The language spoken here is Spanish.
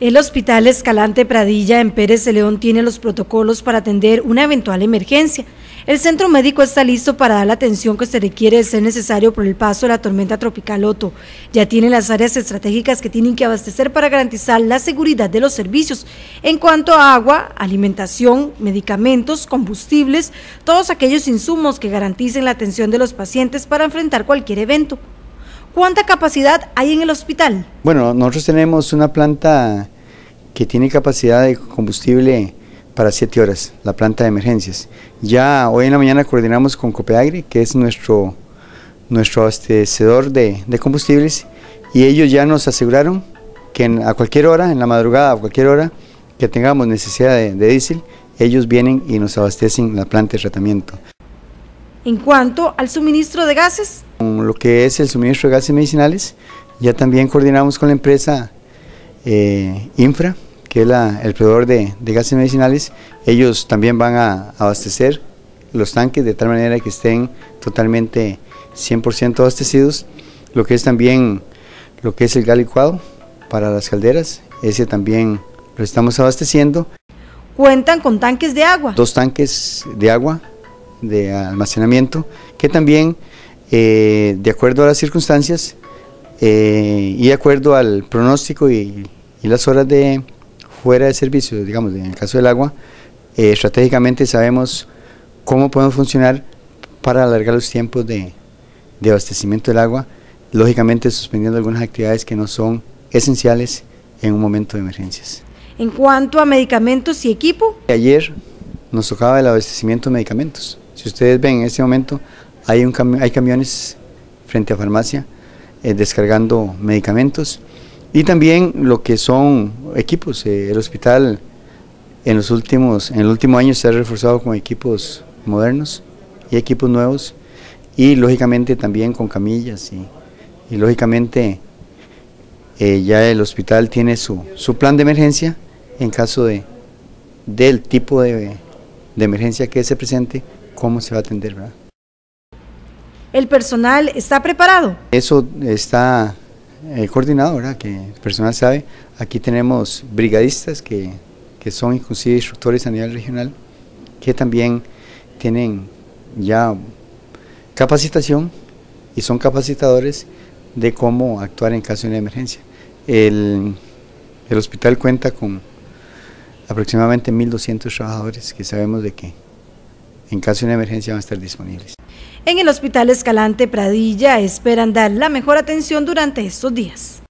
El Hospital Escalante Pradilla en Pérez de León tiene los protocolos para atender una eventual emergencia. El centro médico está listo para dar la atención que se requiere de ser necesario por el paso de la tormenta tropical Otto. Ya tiene las áreas estratégicas que tienen que abastecer para garantizar la seguridad de los servicios. En cuanto a agua, alimentación, medicamentos, combustibles, todos aquellos insumos que garanticen la atención de los pacientes para enfrentar cualquier evento. ¿Cuánta capacidad hay en el hospital? Bueno, nosotros tenemos una planta que tiene capacidad de combustible para 7 horas, la planta de emergencias. Ya hoy en la mañana coordinamos con Copeagri, que es nuestro abastecedor de combustibles, y ellos ya nos aseguraron que a cualquier hora, en la madrugada, a cualquier hora que tengamos necesidad de diésel, ellos vienen y nos abastecen la planta de tratamiento. En cuanto al suministro de gases, con lo que es el suministro de gases medicinales, ya también coordinamos con la empresa Infra, que es el proveedor de gases medicinales. Ellos también van a abastecer los tanques de tal manera que estén totalmente 100% abastecidos. Lo que es también el gas licuado para las calderas, ese también lo estamos abasteciendo. ¿Cuentan con tanques de agua? 2 tanques de agua de almacenamiento, que también de acuerdo a las circunstancias y de acuerdo al pronóstico y las horas de fuera de servicio, digamos, en el caso del agua, estratégicamente sabemos cómo podemos funcionar para alargar los tiempos de abastecimiento del agua, lógicamente suspendiendo algunas actividades que no son esenciales en un momento de emergencias. En cuanto a medicamentos y equipo, ayer nos tocaba el abastecimiento de medicamentos. Si ustedes ven, en este momento hay camiones frente a farmacia descargando medicamentos, y también lo que son equipos. El hospital en el último año se ha reforzado con equipos modernos y equipos nuevos, y lógicamente también con camillas, y lógicamente ya el hospital tiene su plan de emergencia en caso del tipo de emergencia que se presente, cómo se va a atender, ¿verdad? ¿El personal está preparado? Eso está coordinado, ¿verdad? Que el personal sabe. Aquí tenemos brigadistas que son inclusive instructores a nivel regional, que también tienen ya capacitación y son capacitadores de cómo actuar en caso de una emergencia. El hospital cuenta con aproximadamente 1.200 trabajadores que sabemos de que en caso de una emergencia van a estar disponibles. En el Hospital Escalante Pradilla esperan dar la mejor atención durante estos días.